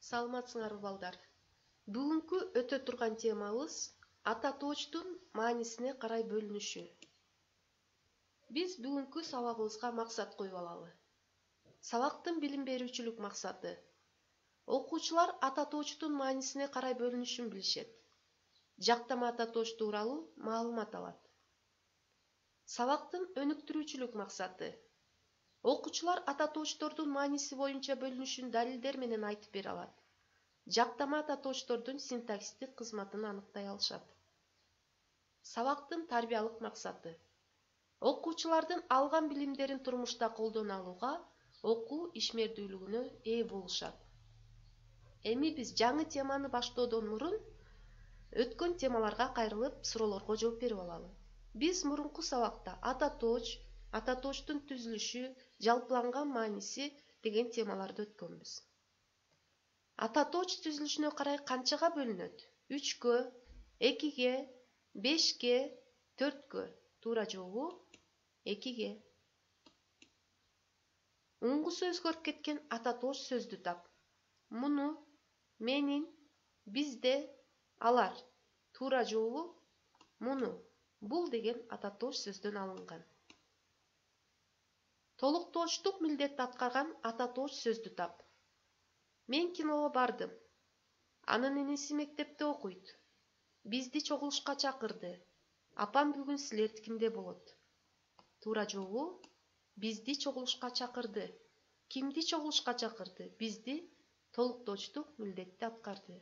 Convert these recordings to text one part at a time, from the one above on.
Саламатсыңарбы балдар? Бүгүнкү өтө турган темабыз ата точтун маанисине карай бөлүнүшү. Биз бүгүнкү сабагыбызга максат коюп алалы. Сабактын билим берүүчүлүк максаты. Окуучулар ата точтун маанисине карай бөлүнүшүн билишет. Жактама ата точ тууралуу маалымат алат. Сабактын өнүктүрүүчүлүк максаты. Окуучулар ата точтордун мааниси боюнча бөлүнүшүн далилдер менен айтып бере алат. Жактама ата точтордун синтаксистик кызматын аныктай алышат. Сабактын тарбиялык максаты. Окуучулардын алган билимдерин турмушта колдоно алууга, окуу ишмердүүлүгүнө ээ болушат. Эми биз жаңы теманы баштоодон мурун өткөн темаларга кайрылып суроолорго жооп берип алалы. Биз мурунку сабакта ата точтун түзүлүшү, жалпыланган мааниси деген темаларды өткөнбүз. Ата точ түзүлүшүнө карай канчага бөлүнөт? 3кө, 2ге, 5ке, 4кө. Туура жообу 2ге. Уңгусу өзгөрүп кеткен ата точ сөздү тап. Муну, менин, бизде, алар. Туура жообу муну, бул деген ата точ сөздөн алынган. Толуктоочтук милдетти аткарган ата точ сөздү тап. Мен киного бардым. Анын иниси мектепте окуйт. Бизди чогулушка чакырды. Апам бүгүн силердикинде болот. Туура жообу бизди чогулушка чакырды. Кимди чогулушка чакырды? Бизди толуктоочтук милдетти аткарды.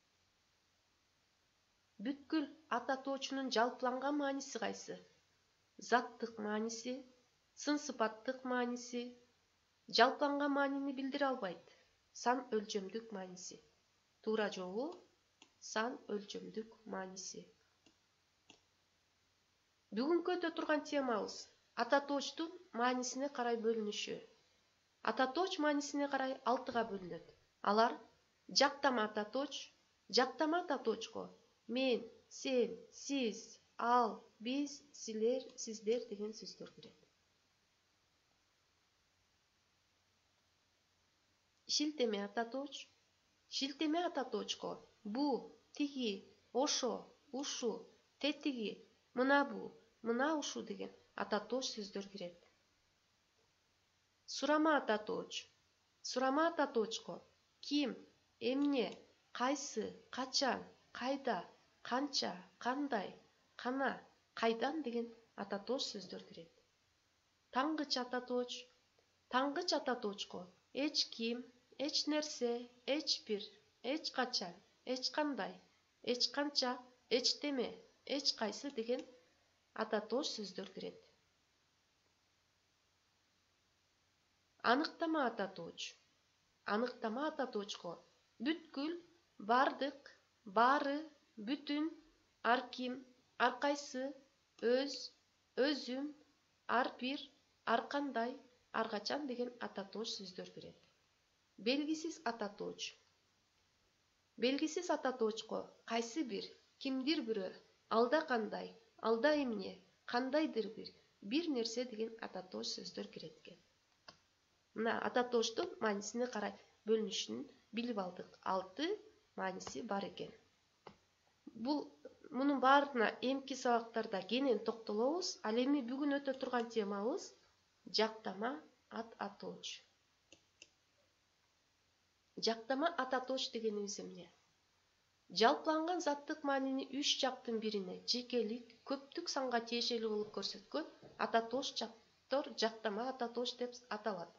Бүткүл ата точунун жалпыланган мааниси кайсы? Заттык мааниси, сын сыпаттык мааниси, жалпыланган маанини билдире албайт. Сан өлчөмдүк мааниси. Туура жообу сан өлчөмдүк мааниси. Бүгүнкү өтө турган темабыз ата точтун маанисине карай бөлүнүшү. Ата точ маанисине карай 6га бөлүнөт. Алар жактама ата точ, жактама ата точко мен, сен, сиз, ал, биз, силер, сиздер деген сөздөр кирет. Шилтеме ата точ. Шилтеме ата точко бу, тиги, ошо, ушу, тетиги, мына бу, мына ушу деген ата точ сөздөр кирет. Сурама ата точ. Сурама ата точко ким, эмне, кайсы, качан, кайда, канча, кандай, кана, кайдан деген ата точ сөздөр кирет. Тангыч ата точ. Тангыч ата точко эч ким, эч нерсе, эч бир, эч качан, эч кандай, эч канча, эчтеме, эч кайсы деген ата точ сөздөр кирет. Аныктама ата точ. Аныктама ата точко бүткүл, бардык, баары, бүтүн, арким, аркайсы, өз, өзүм, ар бир, ар кандай, ар качан деген ата точ сөздөр кирет. Белгисиз ата точ. Белгисиз ата точко кайсы бир, кимдир бирөө, алда кандай, алда эмне, кандайдыр бир нерсе деген ата точ сөздөр кирет экен. Мына ата точтун маанисине карай бөлүнүшүн билип алдык. 6 мааниси бар экен. Мунун баарына эмки сабактарда кенен токтолобуз. Ал эми бүгүн өтө турган темабыз жактама ата точ. Жактама ата точ дегенибиз эмне? Жалпыланган заттык маанини 3 жактын бирине жекелик, көптүк санга тиешелүү кылып көрсөткөн ата точтор жактама ата точ деп аталат.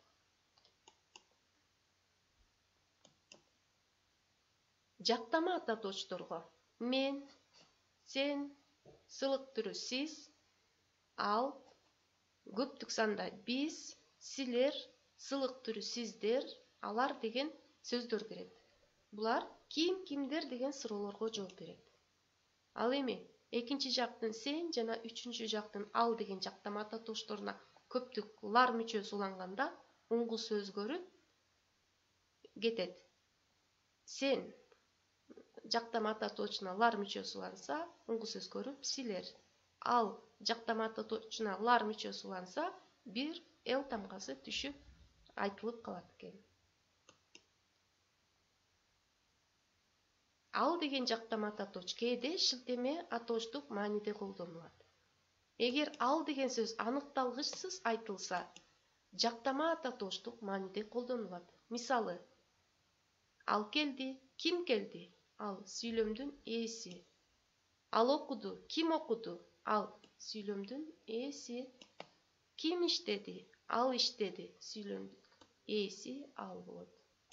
Жактама ата точторго мен, сен, сылык түрү сиз, ал, көптүк санда биз, силер, сылык түрү сиздер, алар деген сөздөр кирет. Булар ким, кимдер деген суроолорго жооп берет. Ал эми экинчи жактын сен жана үчүнчү жактын ал деген жактама ата точторуна көптүк лар мүчөсү уланганда уңгусу өзгөрүп кетет. Сен жактама ата точуна лар мүчөсү уланса, уңгусу өзгөрүп силер. Ал жактама ата точуна лар мүчөсү уланса, бир эл тамгасы түшүп айтылып калат экен. Ал деген жактама ататооч кээде шилтеме атоочтук мааниде колдонулат. Эгер ал деген сөз аныкталгычсыз айтылса, жактама ататоочтук мааниде колдонулат. Мисалы, ал келди, ким келди? Ал сүйлөмдүн ээси. Ал окуду, ким окуду? Ал сүйлөмдүн ээси. Ким иштеди? Ал иштеди. Сүйлөмдүн ээси ал болот.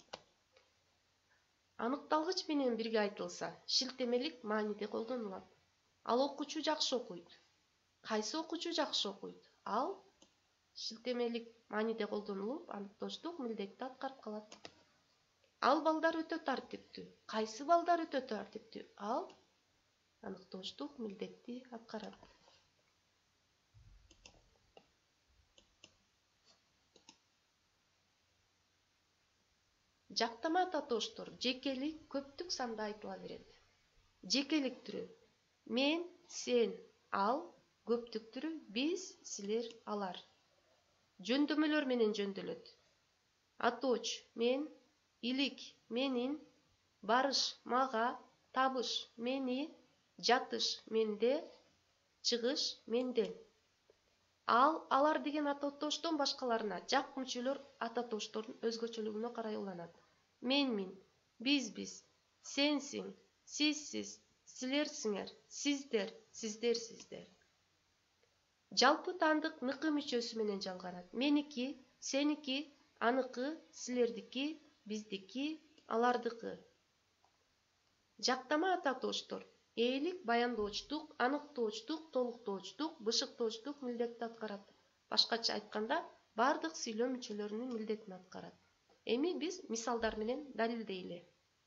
Аныкталгыч менен бирге айтылса, шилтемелик мааниде колдонулат. Ал окуучу жакшы окуйт. Кайсы окуучу жакшы окуйт? Ал шилтемелик мааниде колдонулуп, аныктоочтук милдетти аткарып калат. Ал балдар өтө тартиптүү. Кайсы балдар өтө тартиптүү? Ал аныктоочтук милдетти аткарат. Жактама ататоочтор жекелик, көптүк санда айтыла берет. Жекелик түрү: мен, сен, ал; көптүк түрү: биз, силер, алар. Жөндөмөлөр менен жөндөлөт. Атооч: мен, илик, менин, барыш, мага, табыш, мени, жатыш, менде, чыгыш, менден. Ал, алар деген ататоочтон башкаларына жак мүчөлөр ататоочтордун өзгөчөлүгүнө карай уланат. Менмин, бизбиз, сенсиң, сизсиз, силерсиңер, сиздер, сиздерсиздер. Жалпы таандык ныкы мүчөсү менен жалганат. Меники, сеники, аныкы, силердики, биздики, алардыкы. Жактама ататоочтор ээлик, баяндоочтук, аныктоочтук, толуктоочтук, бышыктоочтук милдетти аткарат. Башкача айтканда, бардык сүйлөм мүчөлөрүнүн милдетин аткарат. Эми биз мисалдар менен далилдейли.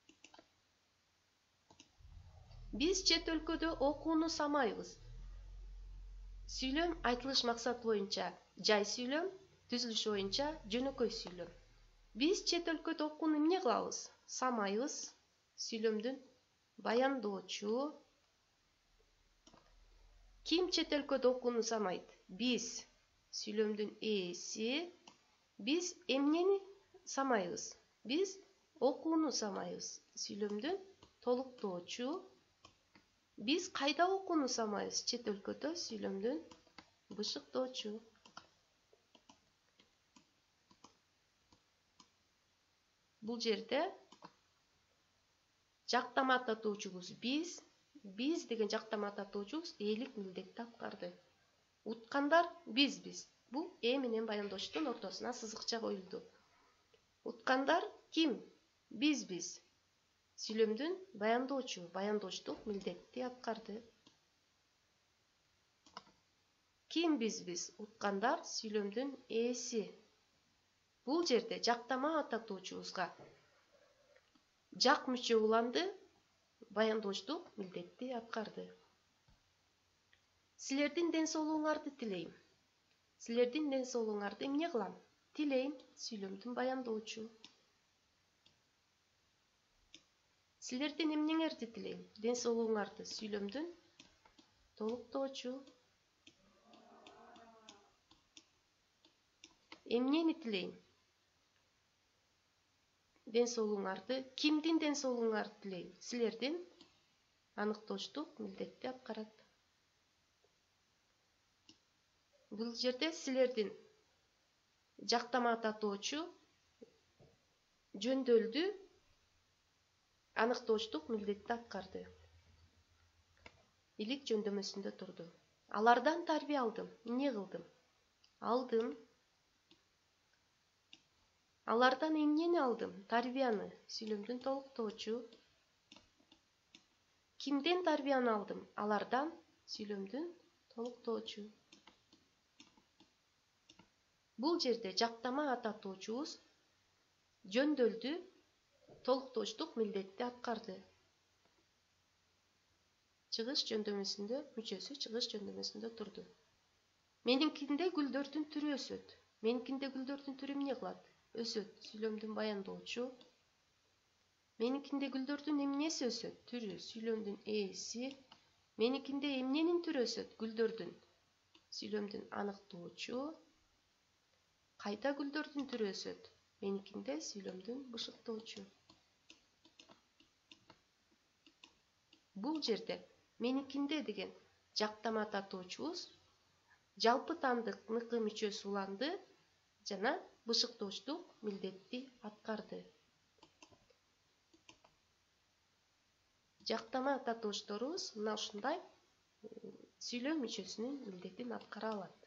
Биз чет өлкөдө окууну самайбыз. Сүйлөм айтылыш максат боюнча жай сүйлөм, түзүлүш боюнча жөнөкөй сүйлөм. Биз чет өлкөдө окууну эмне кылабыз? Самайбыз. Сүйлөмдүн баяндоочу. Ким чет өлкөдө окууну самайт? Биз. Сүйлөмдүн ээси. Биз эмнени самайбыз? Биз окууну самайбыз. Сүйлөмдүн толуктоочу. Биз кайда окууну самайбыз? Чет өлкөдө. Сүйлөмдүн бышыктоочу. Бул жерде жактама ататуучубуз биз, биз деген жактама ататуучубуз ээлик милдетти аткарды. Уткандар бизбиз. Бул э менен баяндоочтун ортосуна сызыкча коюлду. Уткандар ким? Бизбиз. Сүйлөмдүн баяндоочу, баяндоочтук милдетти аткарды. Ким бизбиз? Уткандар, сүйлөмдүн ээси. Бул жерде жактама ататуучубузга жак мүчө уланды, баяндоочтук милдетти аткарды. Силердин ден соолугуңарды тилейм. Силердин ден соолугуңарды эмне кылам? Тилейм. Сүйлөмдүн баяндоочу. Силердин эмнеңерди тилейм? Ден соолугуңарды. Сүйлөмдүн толуктоочу. Эмнени тилейм? Ден соолугуңарды. Кимдин ден соолугуңарды тилейм? Силердин. Аныктоочтук милдетти аткарат. Бул жерде силердин жактама ататоочу жөндөлдү, аныктоочтук милдетти аткарды. Илик жөндөмөсүндө турду. Алардан тарбия алдым. Эмне кылдым? Алдым. Алардан эмнени алдым? Тарбияны. Сүйлөмдүн толуктоочу. Кимден тарбияны алдым? Алардан. Сүйлөмдүн толуктоочу. Бул жерде жактама ататуучубуз жөндөлдү, толуктоочтук милдетти аткарды. Чыгыш жөндөмөсүндө, мүчөсү чыгыш жөндөмөсүндө турду. Меникинде гүлдөрдүн түрү өсөт. Меникинде гүлдөрдүн түрү эмне кылат? Өсөт. Сүйлөмдүн баяндоочу. Меникинде гүлдөрдүн эмнеси өсөт? Түрү. Сүйлөмдүн ээси. Меникинде эмненин түрү өсөт? Гүлдөрдүн. Сүйлөмдүн аныктоочу. Кайда гүлдөрдүн түрү өсөт? Меникинде. Сүйлөмдүн бышыктоочу. Бул жерде меникинде деген жактама татуучубуз жалпы тандык НК мүчөсү уланды жана бышыктоочтук милдетти аткарды. Жактама татуучторубуз мына ушундай сүйлөм мүчөсүнүн милдетин аткара алат.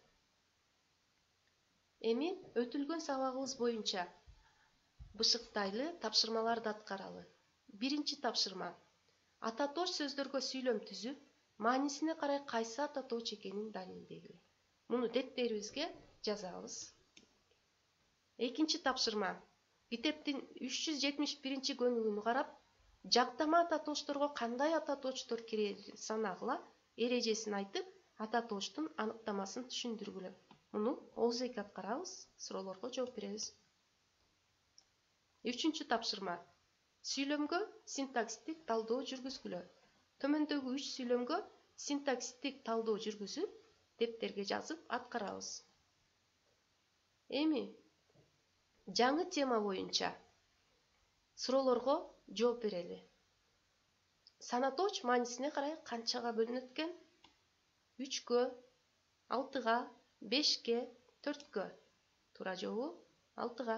Эми өтүлгөн сабагыбыз боюнча бышыктайлы тапшырмаларды аткаралы. Биринчи тапшырма: ата тооч сөздөргө сүйлөм түзүп, маанисине карай кайсы ата тооч экенин далилдегиле. Муну деттерибизге жазабыз. Экинчи тапшырма: китептин 371 көнүгүнү карап, жактама ата тоочторго кандай ата тоочтор кирерин санагыла эрежесин айтып, ата тоочтун аныктамасын түшүндүргүлө. Муну оозеки аткарабыз, суроолорго жооп беребиз. Үчүнчү тапшырма: сүйлөмгө синтаксистик талдоо жүргүзгүлө. Төмөндөгү 3 сүйлөмгө синтаксистик талдоо жүргүзүп, дептерге жазып аткарабыз. Эми жаңы тема боюнча суроолорго жооп берели. Санатооч маанисине карай канчага бөлүнөт экен? 3кө, 6га, 5ке, 4кө. Туура жообу 6га.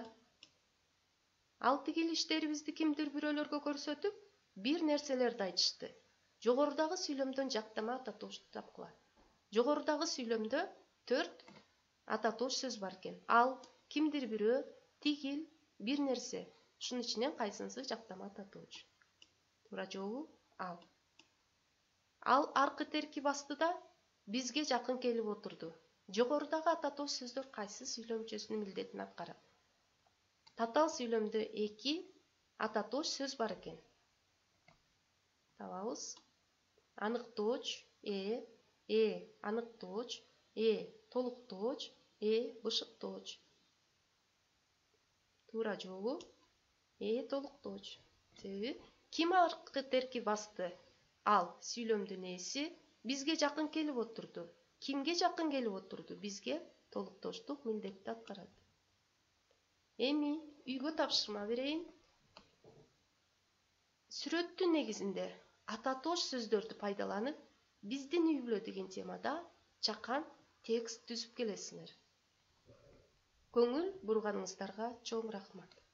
6 келиштерибизди кимдир бирөөлөргө көрсөтүп, бир нерселерди айтышты. Жогорудагы сүйлөмдөн жактама ата тоочту тапкыла. Жогорудагы сүйлөмдө 4 ата тооч сөз бар экен. Ал, кимдир бирөө, тигил, бир нерсе. Ушунун ичинен кайсынысы жактама ата тооч? Туура жообу ал. Ал аркы теркип астыда бизге жакын келип отурду. Жогорудагы ата тооч сөздөр кайсы сүйлөм мүчөсүнүн милдетин аткарат? Татаал сүйлөмдө 2 ата тооч сөз бар экен. Табабыз. Аныктооч, аныктооч, толуктооч, бышыктооч. Туура жообу толуктооч. Себеби ким аркы теркип басты? Ал сүйлөмдүн ээси бизге жакын келип отурду. Кимге жакын келип отурду? Бизге толуктоочтук милдетти аткарат. Эми үйгө тапшырма берейин. Сүрөттүн негизинде ата тооч сөздөрдү пайдаланып, биздин үй-бүлө деген темада чакан текст түзүп келесиңер. Көңүл бурганыңыздарга чоң рахмат.